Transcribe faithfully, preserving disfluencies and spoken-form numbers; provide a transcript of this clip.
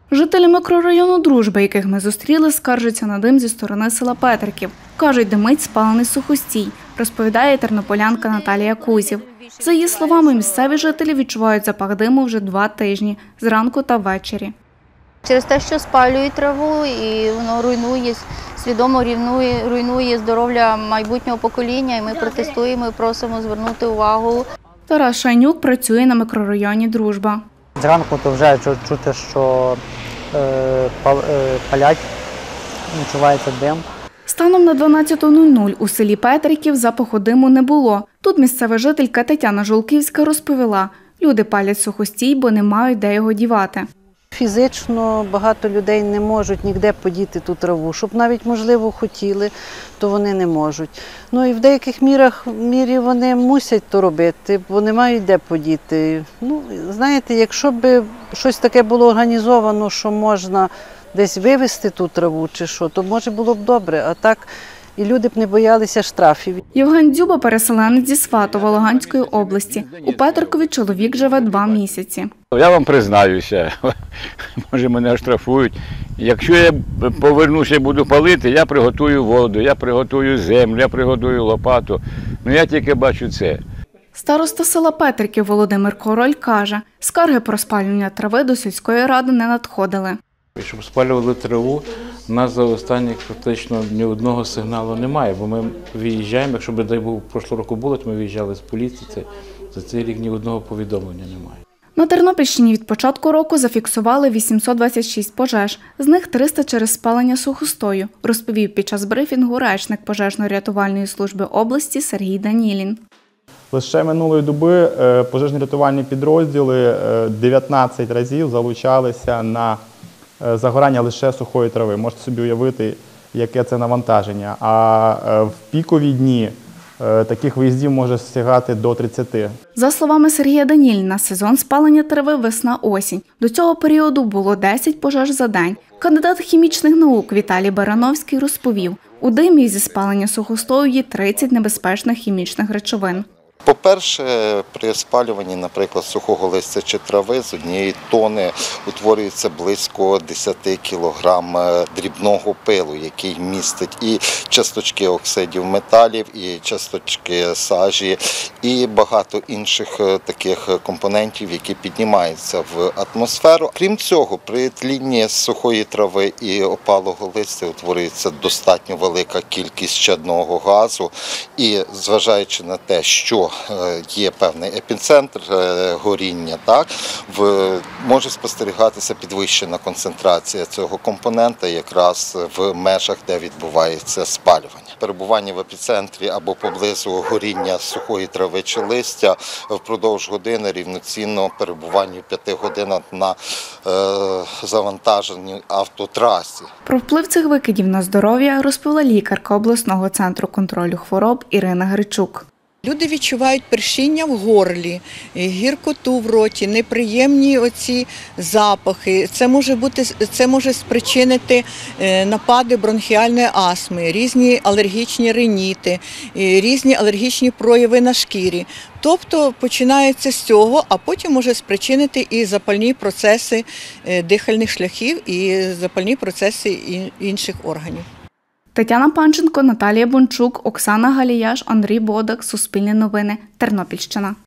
Жителі мікрорайону Дружба, яких ми зустріли, скаржаться на дим зі сторони села Петриків. Кажуть, димить спалений сухостій, розповідає тернополянка Наталія Кузів. За її словами, місцеві жителі відчувають запах диму вже два тижні – зранку та ввечері. Через те, що спалюють траву і воно руйнує, свідомо руйнує, руйнує здоров'я майбутнього покоління, і ми протестуємо і просимо звернути увагу. Тарас Шайнюк працює на мікрорайоні Дружба. Зранку то вже чути, що е, палять, відчувається дим. Станом на дванадцяту нуль нуль у селі Петриків запаху диму не було. Тут місцева жителька Тетяна Жолківська розповіла, люди палять сухостій, бо не мають де його дівати. Фізично багато людей не можуть ніде подіти ту траву. Щоб навіть, можливо, хотіли, то вони не можуть. Ну і в деяких мірах, мірі вони мусять то робити, бо не мають де подіти. Ну, знаєте, якщо б щось таке було організовано, що можна десь вивезти ту траву чи що, то може було б добре, а так і люди б не боялися штрафів. Євген Дзюба – переселенець зі Сватова Луганської області. У Петрикові чоловік живе два місяці. Я вам признаюся, може мене оштрафують. Якщо я повернуся і буду палити, я приготую воду, я приготую землю, я приготую лопату. Ну я тільки бачу це. Староста села Петриків Володимир Король каже, скарги про спалювання трави до сільської ради не надходили. Щоб спалювали траву, у нас за останні практично ні одного сигналу немає, бо ми виїжджаємо, якщо б, дай Бог, прошлого року було, то ми виїжджали з поліції, це, за цей рік ні одного повідомлення немає. На Тернопільщині від початку року зафіксували вісімсот двадцять шість пожеж, з них триста через спалення сухостою, розповів під час брифінгу речник пожежно-рятувальної служби області Сергій Данілін. Лише минулої доби пожежно-рятувальні підрозділи дев'ятнадцять разів залучалися на загорання лише сухої трави. Можете собі уявити, яке це навантаження. А в пікові дні таких виїздів може сягати до тридцяти. За словами Сергія Даніліна, сезон спалення трави весна-осінь. До цього періоду було десять пожеж за день. Кандидат хімічних наук Віталій Барановський розповів, у димі зі спалення сухостою є тридцять небезпечних хімічних речовин. По-перше, при спалюванні, наприклад, сухого листя чи трави з однієї тони утворюється близько десять кілограм дрібного пилу, який містить і часточки оксидів металів, і часточки сажі, і багато інших таких компонентів, які піднімаються в атмосферу. Крім цього, при тлінні сухої трави і опалого листя утворюється достатньо велика кількість чадного газу, і зважаючи на те, що є певний епіцентр горіння, так, в, може спостерігатися підвищена концентрація цього компонента якраз в межах, де відбувається спалювання. Перебування в епіцентрі або поблизу горіння сухої трави чи листя впродовж години рівноцінно перебуванню п'яти годин на е, завантаженій автотрасі. Про вплив цих викидів на здоров'я розповіла лікарка обласного центру контролю хвороб Ірина Гричук. Люди відчувають першіння в горлі, гіркоту в роті, неприємні оці запахи. Це може бути, це може спричинити напади бронхіальної астми, різні алергічні риніти, різні алергічні прояви на шкірі. Тобто починається з цього, а потім може спричинити і запальні процеси дихальних шляхів, і запальні процеси інших органів. Тетяна Панченко, Наталія Бончук, Оксана Галіяш, Андрій Бодак. Суспільне новини. Тернопільщина.